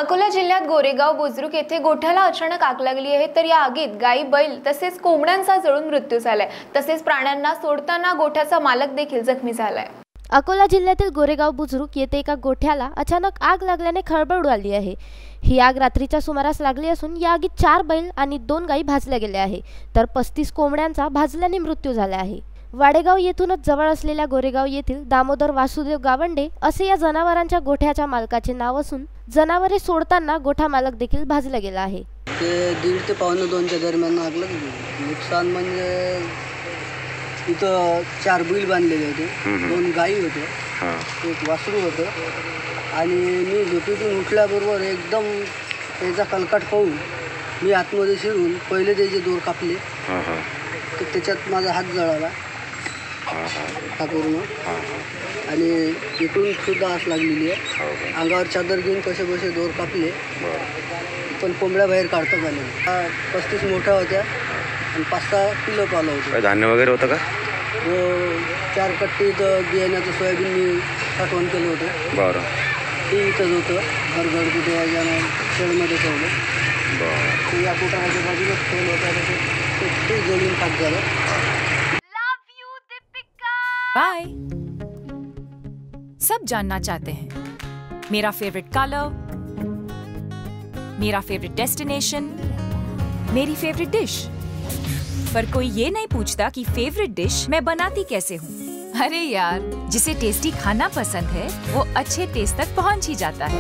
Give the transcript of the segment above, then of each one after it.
अकोला जिल्ह्यात गोरेगाव बुजुर्ग येथे गोठ्याला अचानक आग लागली आहे। तर या आगीत गाई, बैल तसेच कोंबड्यांचा जळून मृत्यू झालाय। तसेच प्राण्यांना सोडताना गोठ्याचा मालक देखील जखमी झालाय। अकोला जिल्ह्यातील गोरेगाव बुजुर्ग येथे एका गोठ्याला अचानक आग लागल्याने खळबळ उडाली आहे। ही आग रात्रीच्या सुमारास लागली असून या आगीत 4 बैल आणि 2 गायी भाजल्या गेल्या आहे, तर 35 कोंबड्यांचा भाजल्याने मृत्यू झाला आहे। वाडेगाव येथूनच जवळ असलेल्या गोरेगाव येथील दामोदर वासुदेव गावंडे असे या जनावरांच्या गोठ्याच्या मालकाचे नाव असून जनावरे सोडताना गोठा मालक देखील भाजला गेला आहे। ते 1:30 ते 1:45 दरम्यान आग लागली। नुकसान म्हणजे इथं 4 बैल बांधलेले होते, 2 गायी होते, एक वासरू होतं आणि मी झोपेतून उठल्याबरोबर एकदम त्याचा कलकट पाहून मी आतमध्ये शिरून पहिले त्याचे दोर कापले, तर त्याच्यात माझा हात जळाला हा पूर्ण आणि इकडून सुद्धा आग लागलेली आहे। अंगावर चादर घेऊन कसे बसे दोर कापले, पण कोंबड्या बाहेर काढता आल्या। 35 मोठ्या होत्या आणि 5-6 किलो पाला होतं। धान्य वगैरे होतं का? 4 कट्टी बियाण्याचं सोयाबीन मी साठवण केलं होतं। बरं, ते इथंच होतं घरगुती याच्यानं शेडमध्ये ठेवलं। ते या कुटाराच्या बाजूलाच ठेवलं होतं, ते जळून खाक झालं। बाय। सब जानना चाहते हैं मेरा फेवरेट कलर, मेरा फेवरेट डेस्टिनेशन, मेरी फेवरेट डिश, पर कोई ये नहीं पूछता कि फेवरेट डिश मैं बनाती कैसे हूँ। अरे यार, जिसे टेस्टी खाना पसंद है वो अच्छे टेस्ट तक पहुँच ही जाता है।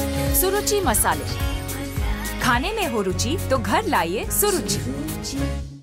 सुरुचि मसाले, खाने में हो रुचि तो घर लाइए सुरुचि।